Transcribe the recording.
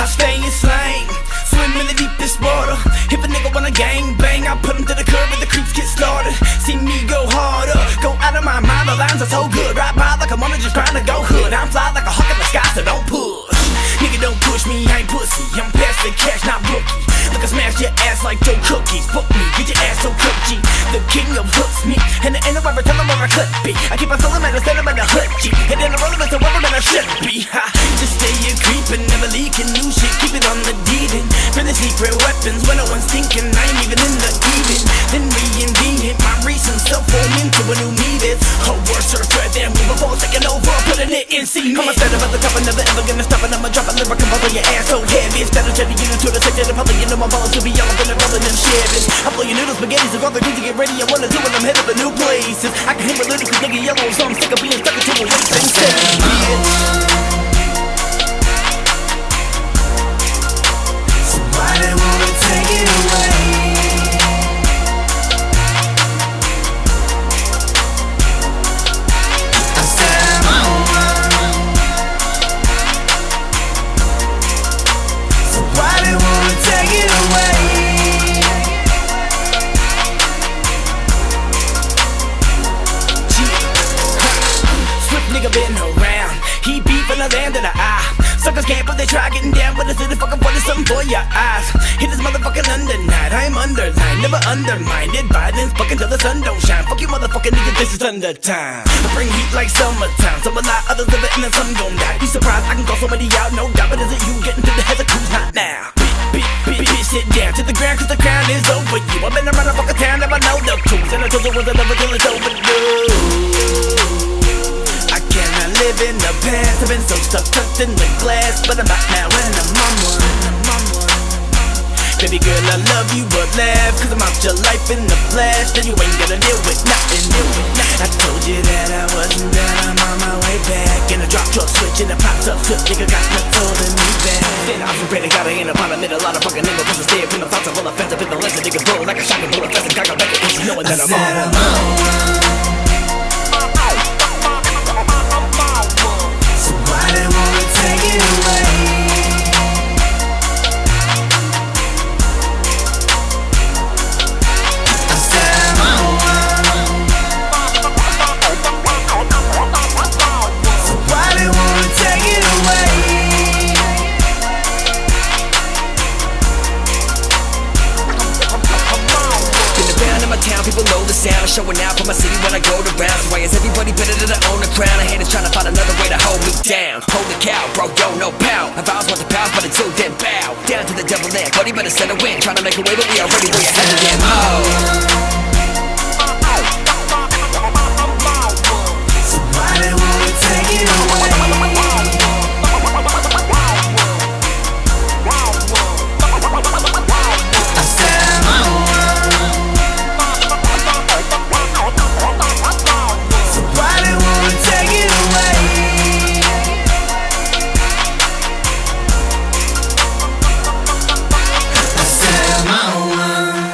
I stay in slang, swim in the deepest water. If a nigga wanna gang bang, I put him to the curb and the creeps get slaughtered. See me go harder, go out of my mind, the lines are so good. Right by like I'm on just trying to go hood. I'm fly like a hawk in the sky, so don't push. Nigga don't push me, I ain't pussy. I'm past the cash, not rookie. Look, I smash your ass like Joe Cookies. Book me, get your ass so cookie. The king of hooks me, and there ain't no ever tell him where I could be. I keep on filling man, instead of in the hood G. And then I roll him as a weapon that I should be. Ha, just stay a creepin', never leaking new shit. Keep it on the deedin'. For the secret weapons, when no one's thinking, I ain't even in the even. Then reinvent it, my recent self form into a new me. That's a worse threat than me before taking over, putting it in cement. I'ma stand up at the top, I'm never ever gonna stop, and I'ma drop a lyric and bubble your ass so heavy. Instead of jetting you to the section of public, you know my balls to be all up in the building and shivers. I blow your noodles, spaghetti, so all the to get ready. I wanna do when I'm headed to new places. I can hit with lyrics, nigga yellow, so I'm sick of being stuck into a waste and shit, bitch. So why they wanna take it away? I said I'm on one. So why they wanna take it away? Nigga been around, he beat from the land of the eye. Suckers can't, but they try getting down, but it's in the fucking funny something for your eyes. Hit this motherfucking under night, I'm underlined, never undermined. Violence, fucking till the sun don't shine. Fuck you motherfucking niggas, this is under time. I bring heat like summertime, some a lot, others live it and then some gon' die. You surprised I can call somebody out, no doubt, but is it you getting to the head of who's not now? Bitch, sit down to the ground, cause the crown is over you. I've been around the fucking town, never know the truth. And I told you was another till it's overdue. Live in the past, I've been so stuck, tucked in the glass, but I'm back now and I'm on one. Baby girl, I love you, but laugh, cause I'm out your life in the flash. Then you ain't gonna deal with nothing. I told you that I wasn't done, I'm on my way back. In a drop truck switch, and it pops up quick, nigga got nuts holding me back. Then I was ready, gotta end up on a middle, a lot of fucking nigga, cause I stay up in the thoughts of all offensive, in the lens, a nigga blow like a shotgun bullet, fast and cock up back at you, knowing that I'm on one. They wanna take it away. I said I'm on one. So why they wanna take it away? Been around in my town, people know the sound. Showing out for my city when I go to round. So why is everybody better than I own the crown? I haters trying to find another way to hold me down. Holy cow, bro, yo, no pow. I vows want the pounds, but until then bow down to the devil land. Buddy better settle in. Trying to make a way, but we already way ahead of them. So why they wanna take it away? I said I'm on one. So why they wanna take it away? I said I'm on one.